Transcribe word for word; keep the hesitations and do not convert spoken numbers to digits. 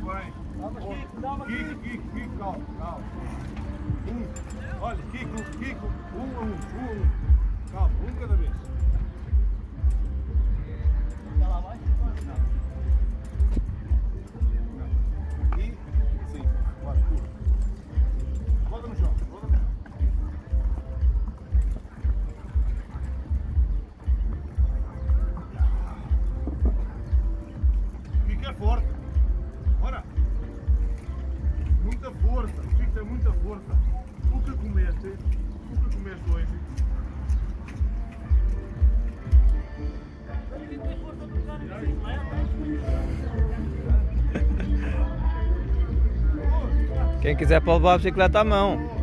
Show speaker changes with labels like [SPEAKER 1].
[SPEAKER 1] bem. Kiko, Kiko, Kiko, calma, calma. Um. Olha, Kiko, Kiko, um a um, um a um. Calma, um cada vez.
[SPEAKER 2] Já lá vai?
[SPEAKER 1] E, sim, bora, curva. Roda no chão, roda no chão. Fica forte. Bora. Muita força, fica muita força. O que comeste, o que comeste hoje?
[SPEAKER 3] Quem quiser para levar a bicicleta à mão.